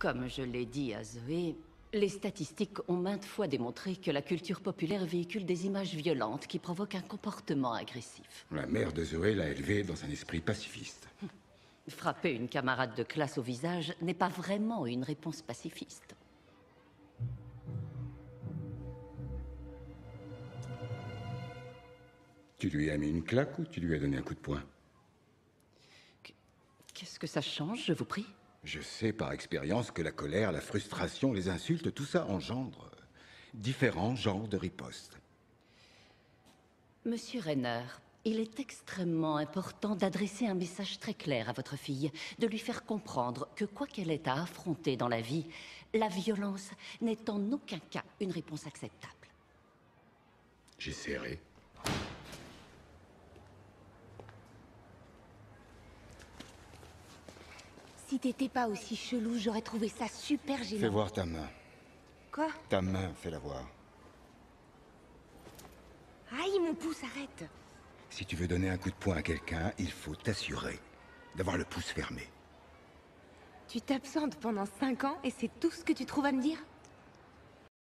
Comme je l'ai dit à Zoé, les statistiques ont maintes fois démontré que la culture populaire véhicule des images violentes qui provoquent un comportement agressif. La mère de Zoé l'a élevée dans un esprit pacifiste. Frapper une camarade de classe au visage n'est pas vraiment une réponse pacifiste. Tu lui as mis une claque ou tu lui as donné un coup de poing? Qu'est-ce que ça change, je vous prie? Je sais par expérience que la colère, la frustration, les insultes, tout ça engendre différents genres de ripostes. Monsieur Renner, il est extrêmement important d'adresser un message très clair à votre fille, de lui faire comprendre que quoi qu'elle ait à affronter dans la vie, la violence n'est en aucun cas une réponse acceptable. J'essaierai. Si t'étais pas aussi chelou, j'aurais trouvé ça super gênant. Fais voir ta main. Quoi? Ta main, fais-la voir. Aïe, mon pouce, arrête! Si tu veux donner un coup de poing à quelqu'un, il faut t'assurer d'avoir le pouce fermé. Tu t'absentes pendant 5 ans et c'est tout ce que tu trouves à me dire?